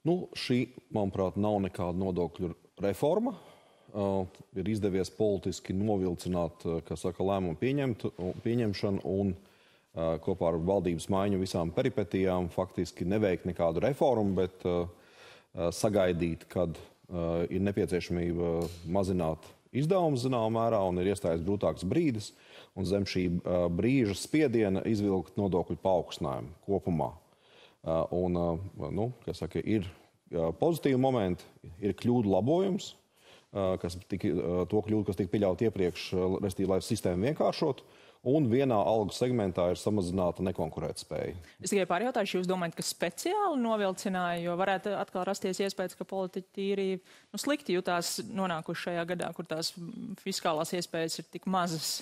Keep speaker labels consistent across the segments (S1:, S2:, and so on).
S1: Nu, šī, manuprāt, nav nekāda nodokļu reforma. Ir izdevies politiski novilcināt, lēmumu pieņemšanu un kopā ar valdības maiņu visām peripetijām faktiski neveikt nekādu reformu, bet sagaidīt, kad ir nepieciešamība mazināt izdevumus zināmā mērā un ir iestājies grūtāks brīdis, un zem šī brīža spiediena izvilkt nodokļu paaugstinājumu kopumā. Ir pozitīvi momenti, ir kļūdu labojums, to kļūdu, kas tika pieļauta iepriekš, respektīvi, lai sistēmu vienkāršotu, un vienā algu segmentā ir samazināta nekonkurētspēja.
S2: Es tikai pārjautāšu, jūs domājat, ka speciāli novilcināja, jo varētu atkal rasties iespējas, ka politiķi tīri slikti jutās nonākuši šajā gadā, kur tās fiskālās iespējas ir tik mazas?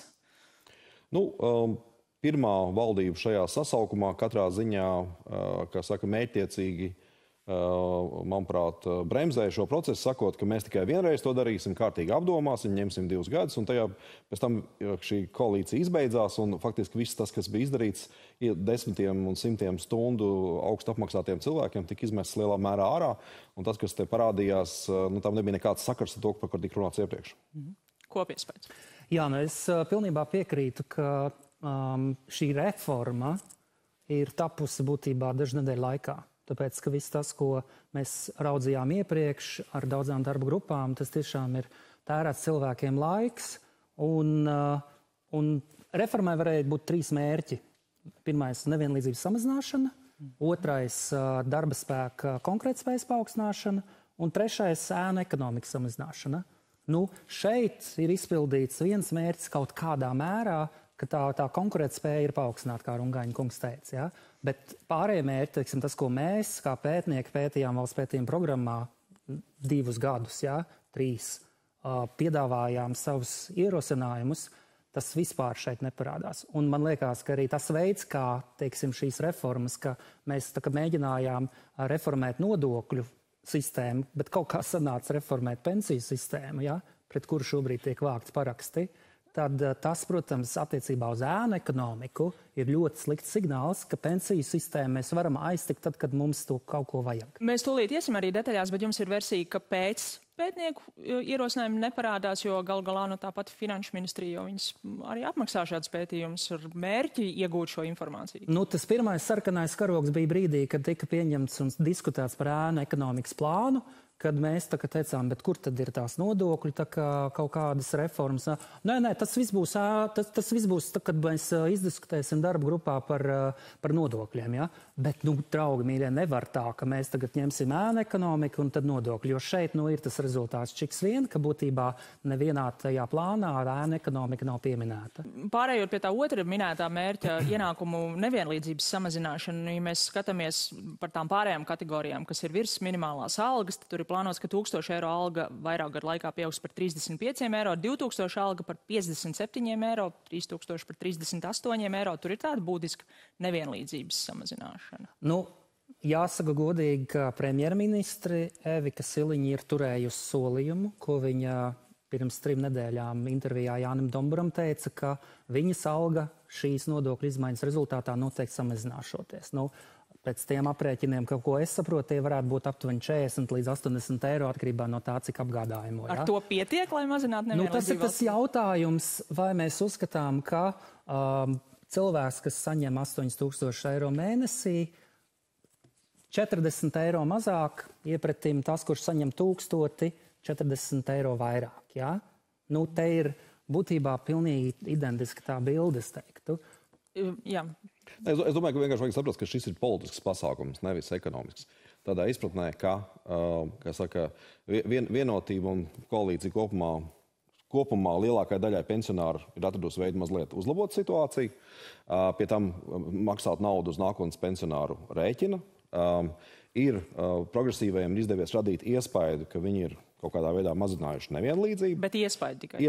S1: Pirmā valdība šajā sasaukumā katrā ziņā, mērķtiecīgi, manuprāt, bremzēja šo procesu, sakot, ka mēs tikai vienreiz to darīsim, kārtīgi apdomāsim, ņemsim 2 gadus, un pēc tam šī koalīcija izbeidzās, un faktiski viss tas, kas bija izdarīts, desmitiem un simtiem stundu augstu apmaksātiem cilvēkiem, tika izmests lielā mērā ārā, un tas, kas te parādījās, tam nebija nekāds sakars ar to, par ko tika runāts iepriekš.
S2: Kopiespējas.
S3: Jā, es pilnībā piekrītu, ka šī reforma ir tapusi būtībā dažu nedēļu laikā. Tāpēc, ka viss tas, ko mēs raudzījām iepriekš ar daudzām darba grupām, tas tiešām ir tērēts cilvēkiem laiks. Un reformai varēja būt 3 mērķi. Pirmais - nevienlīdzības samazināšana, otrais - darba spēka konkurētspējas paaugstināšana, un trešais - ēnu ekonomikas samazināšana. Šeit ir izpildīts viens mērķis kaut kādā mērā, ka tā konkurētspēja ir paaugstināta, kā Rungaņa kungs teica. Ja? Bet pārējie mērķi, tas, ko mēs, kā pētnieki, pētījām valsts pētījuma programmā 2 gadus, 3, piedāvājām savus ierosinājumus, tas vispār šeit neparādās. Un man liekas, ka arī tas veids, kā šīs reformas, ka mēs mēģinājām reformēt nodokļu sistēmu, bet kaut kā sanāca reformēt pensiju sistēmu, pret kuru šobrīd tiek vākts paraksti, tad tas, protams, attiecībā uz ēnu ekonomiku ir ļoti slikts signāls, ka pensiju sistēmu mēs varam aiztikt tad, kad mums to kaut ko vajag.
S2: Mēs tūlīt iesim arī detaļās, bet jums ir versija, ka pēc pētnieku ierosinājumi neparādās, jo gal galā tāpat Finanšu ministrija, jo viņas arī apmaksā šāds pētījums ar mērķi iegūt šo informāciju.
S3: Tas pirmais sarkanais karogs bija brīdī, kad tika pieņemts un diskutēts par ēnu ekonomikas plānu, kad mēs teicām, bet kur tad ir tās nodokļi, kaut kādas reformas? Nē, tas viss būs, tad, kad mēs izdiskutēsim darba grupā par nodokļiem. Ja? Bet, draugi mīļie, nevar tā, ka mēs tagad ņemsim ēnu ekonomiku un tad nodokļi, jo šeit ir tas rezultāts čiks vien, ka būtībā nevienā tajā plānā ēnu ekonomika nav pieminēta.
S2: Pārējot pie tā otra minētā mērķa ienākumu nevienlīdzības samazināšanu, ja mēs skatāmies par tām pārējām kategorijām, kas ir virs minimālās algas, tad tur ir plānots, ka 1000 eiro alga vairāk gadu laikā pieaugs par 35 eiro, 2000 alga par 57 eiro, 3000 par 38 eiro. Tur ir tāda būtiska nevienlīdzības samazināšana.
S3: Jāsaka godīgi, ka premjerministri Evika Siliņa ir turējusi solījumu, ko viņa pirms 3 nedēļām intervijā Jānim Domburam teica, ka viņas alga šīs nodokļu izmaiņas rezultātā noteikti samazināšoties. Pēc tiem aprēķiniem, ko es saprotu, tie varētu būt aptuveni 40 līdz 80 eiro atkarībā no tā, cik apgādājamo.
S2: Ar to pietiek, lai mazinātu nevienlīdzību?
S3: Tas ir tas jautājums, vai mēs uzskatām, ka cilvēks, kas saņem 8000 eiro mēnesī, 40 eiro mazāk, iepretim tas, kurš saņem 1000, 40 eiro vairāk. Ja? Te ir būtībā pilnīgi identiska tā bilde, es teiktu.
S2: Jā.
S1: Es domāju, ka vienkārši vajag saprast, ka šis ir politisks pasākums, nevis ekonomisks. Tādā izpratnē, ka vienotība un koalīcija kopumā lielākai daļai pensionāru ir atradusi veidu mazliet uzlabot situāciju, pie tam maksāt naudu uz nākotnes pensionāru rēķina. Ir progresīvajiem izdevies radīt iespaidu, ka viņi ir kaut kādā veidā mazinājuši nevienlīdzību.
S2: Bet iespaidu tikai?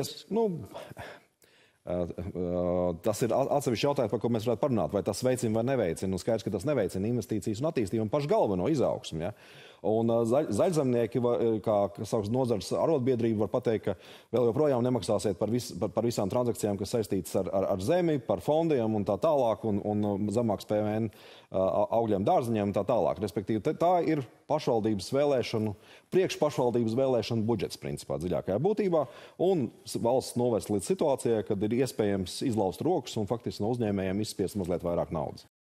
S1: Tas ir atsevišķi jautājums, par ko mēs varētu parunāt, vai tas veicina vai neveicina. Skaidrs, ka tas neveicina investīcijas un attīstību un pašu galveno izaugsmu. Ja? Un zaļzemnieki, kā nozares arotbiedrība, var pateikt, ka vēl joprojām nemaksāsiet par visām transakcijām, kas saistītas ar zemi, par fondiem un tā tālāk, un zemāks PVN augļiem, dārziņiem un tā tālāk. Respektīvi, tā ir pašvaldības vēlēšanu, priekšpašvaldības vēlēšanu budžets, principā, dziļākajā būtībā, un valsts novest līdz situācijai, kad ir iespējams izlaust rokas un faktiski no uzņēmējiem izspiest mazliet vairāk naudas.